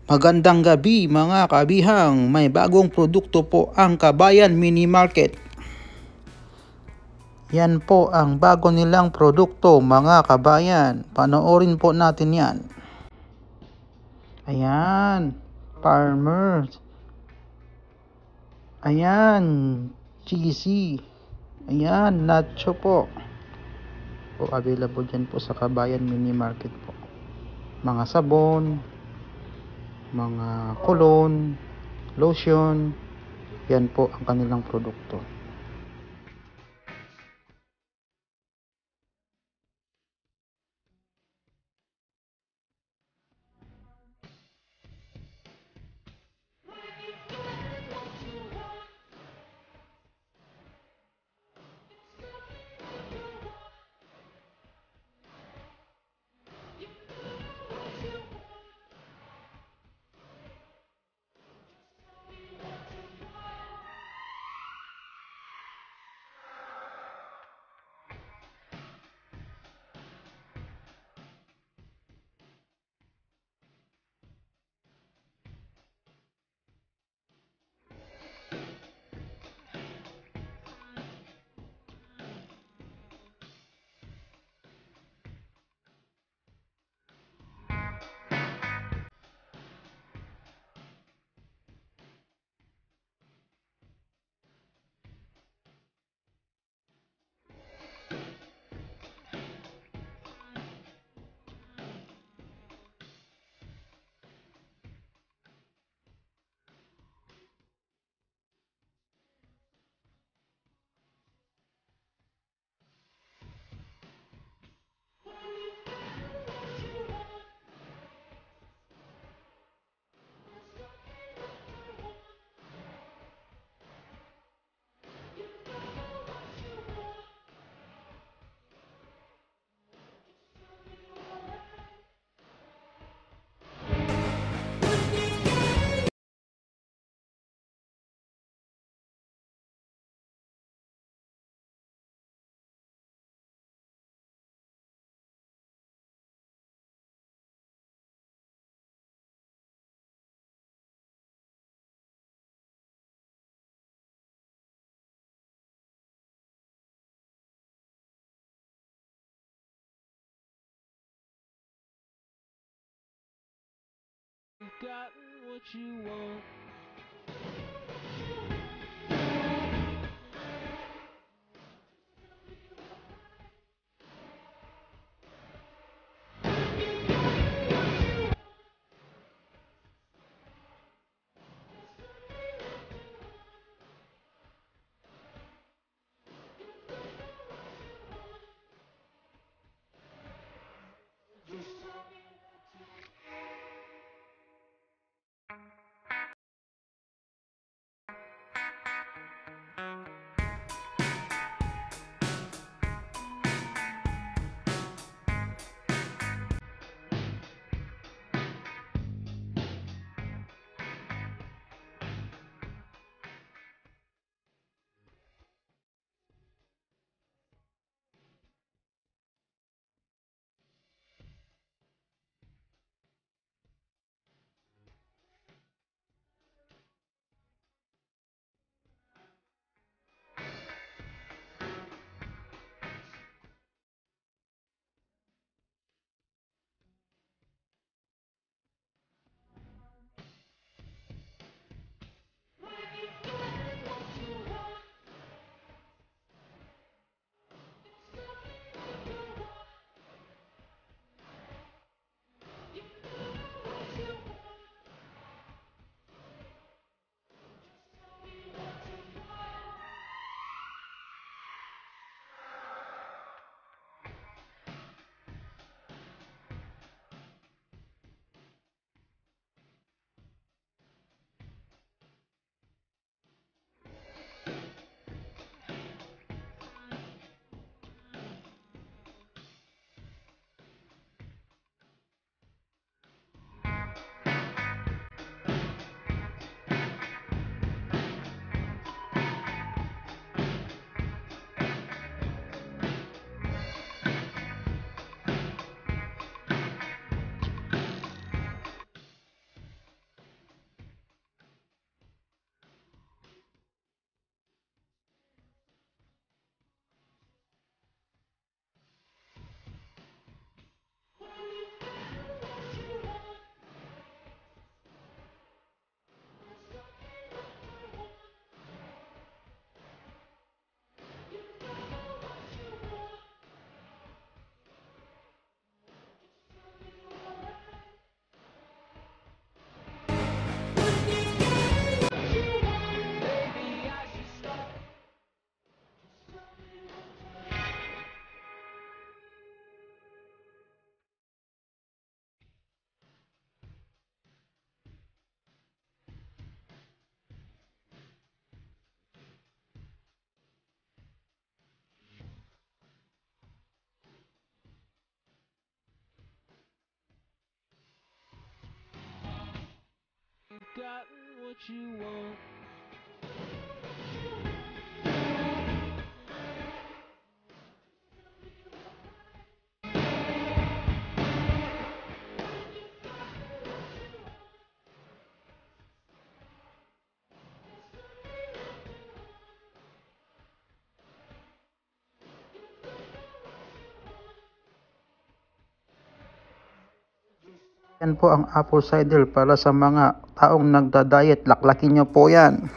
Magandang gabi mga kabihang, may bagong produkto po ang Kabayan Mini Market. Yan po ang bago nilang produkto mga kabayan, panoorin po natin yan. Ayan, farmers. Ayan, cheesy. Ayan, nacho po. Available dyan po sa Kabayan Mini Market po. Mga sabon, mga cologne, lotion, yan po ang kanilang produkto. You've gotten what you want. gotten what you want. Yan po ang apple cider para sa mga taong nagda-diet. Laklakin nyo po yan.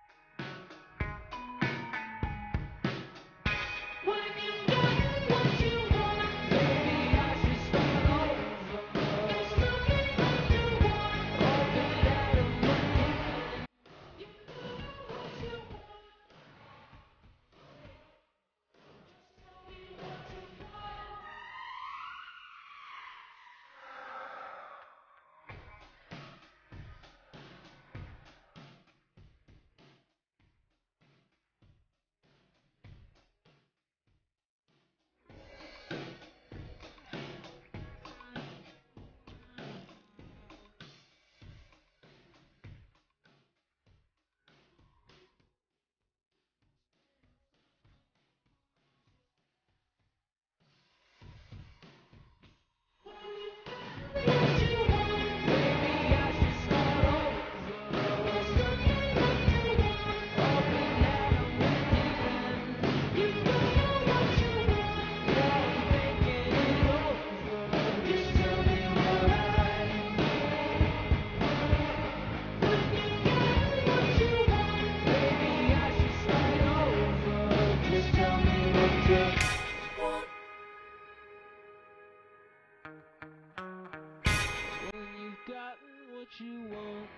When you've gotten what you want.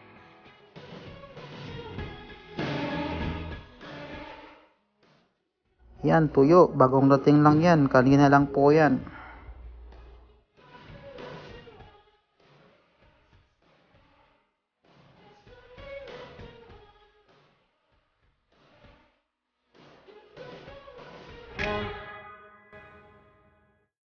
Yan, tuyo. Bagong dating lang yan. Kanina lang po yan.